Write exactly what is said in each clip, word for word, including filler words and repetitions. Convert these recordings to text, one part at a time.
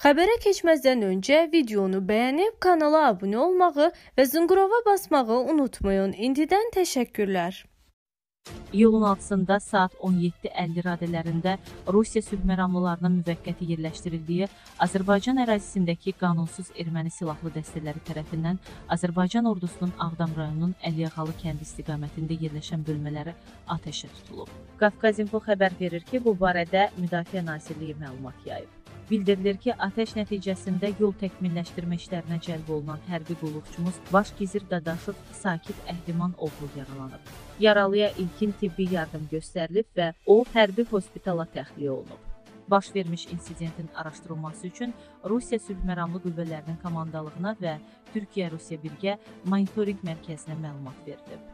Xəbərə keçməzdən öncə videonu bəyənib kanala abunə olmağı və zınqrova basmağı unutmayın. İndidən təşəkkürlər. İyulun altısında saat on yeddi əlli radələrində Rusiya sülh məramlılarının müvəqqəti yerləşdirildiyi Azərbaycan ərazisindəki qanunsuz erməni silahlı dəstələri tərəfindən Azərbaycan ordusunun Ağdam rayonunun Əliyağalı kəndi istiqamətində yerləşən bölmələri atəşə tutulub. Qafqazinfo xəbər verir ki, bu barədə Müdafiə Nazirliyi məlumat yayıb. Bildirilir ki, atəş nəticəsində yol təkmilləşdirmə işlərinə cəlb olunan hərbi qulluqçumuz Başgizir Dadaşov Sakit Əhliman oğlu yaralanıb. Yaralıya ilkin tibbi yardım göstərilib və o, hərbi hospitala təxliyə olunub. Baş vermiş insidentin araşdırılması üçün Rusiya sülh məramlı qüvvələrinin komandalığına və Türkiyə-Rusiya birgə monitorinq mərkəzinə məlumat verilib.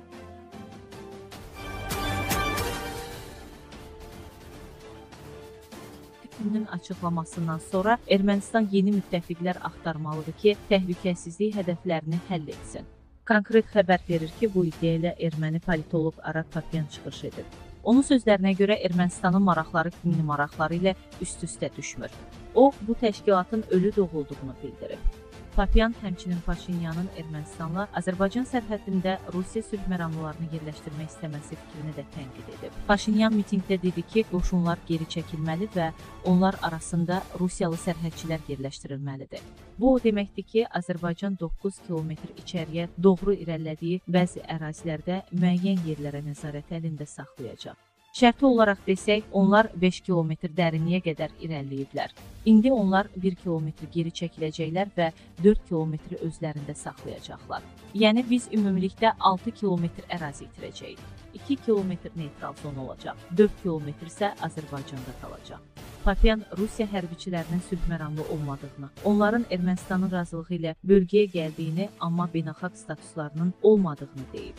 Günün açıqlamasından sonra Ermənistan yeni müttəfiqlər axtarmalıdır ki, təhlükəsizlik hədəflərini həll etsin. Konkret xəbər verir ki, bu ideya ilə erməni politoloq Arat Papian çıxış edir. Onun sözlərinə görə Ermənistanın maraqları Kremlin maraqları ilə üst-üstə düşmür. O, bu təşkilatın ölü doğulduğunu bildirib. Papian həmçinin Paşinyanın Ermənistanla Azərbaycan sərhədində Rusiya sülh məramlılarını yerləşdirmək istəməsi fikrini də tənqid edib. Paşinyan mitinqdə dedi ki, qoşunlar geri çəkilməli və onlar arasında Rusiyalı sərhədçilər yerləşdirilməlidir. Bu o deməkdir ki, Azərbaycan doqquz kilometr içəriyə doğru irəlilədiyi bəzi ərazilərdə müəyyən yerlərə nəzarət əlində saxlayacaq. Şərti olaraq desək, onlar beş kilometr dərinliyə qədər irəliləyiblər. İndi onlar bir kilometr geri çəkiləcəklər və dörd kilometri özlərində saxlayacaqlar. Yəni biz ümumilikdə altı kilometr ərazi itirəcəyik. iki kilometr neytral zon olacaq, dörd kilometr isə Azərbaycanda qalacaq. Papian Rusiya hərbiçilərinin sülh məramlı olmadığını, onların Ermənistanın razılığı ilə bölgəyə gəldiyini, amma beynəlxalq statuslarının olmadığını deyib.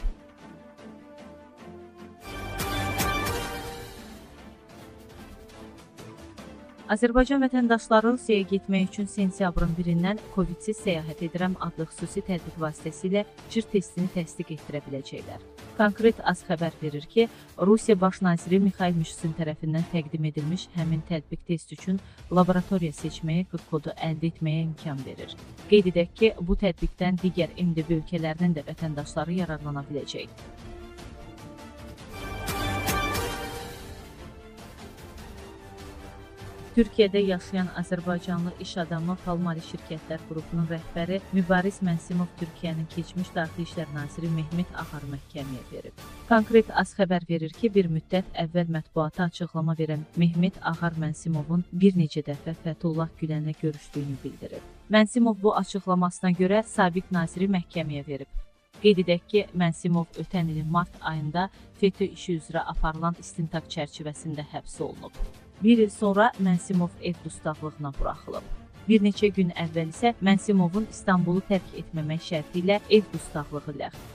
Azərbaycan vətəndaşları Rusiyaya getmək üçün sentyabrın birindən Covidsiz səyahət edirəm adlı xüsusi tədbiq vasitəsilə cır testini təsdiq etdirə biləcəklər. Konkret AS xəbər verir ki, Rusiya Baş naziri Mixail Mishustin tərəfindən təqdim edilmiş həmin tədbiq test üçün laboratoriya seçməyə, kodu əldə etməyə imkan verir. Qeyd edək ki, bu tədbiqdən digər M D B ölkələrinin də vətəndaşları yararlana biləcək. Türkiyədə yaşayan Azərbaycanlı iş adamı Palmari Şirkətlər qrupunun rəhbəri Mübariz Mənsimov Türkiyənin keçmiş Daxili İşlər naziri Mehmet Ağar məhkəməyə verib. Konkret AS xəbər verir ki, bir müddət əvvəl mətbuata açıqlama verən Mehmet Ağar Mənsimovun bir neçə dəfə Fəthullah Gülənlə görüşdüyünü bildirib. Mənsimov bu açıqlamasına görə sabiq naziri məhkəməyə verib. Qeyd edək ki, Mənsimov ötən ilin mart ayında FETÖ işi üzrə aparılan istintaq çərçivəsində həbs olunub. Bir il sonra Mənsimov ev dustaqlığına buraxılıb. Bir neçə gün əvvəl isə Mənsimovun İstanbulu tərk etməmək şərti ilə ev dustaqlığı ləğv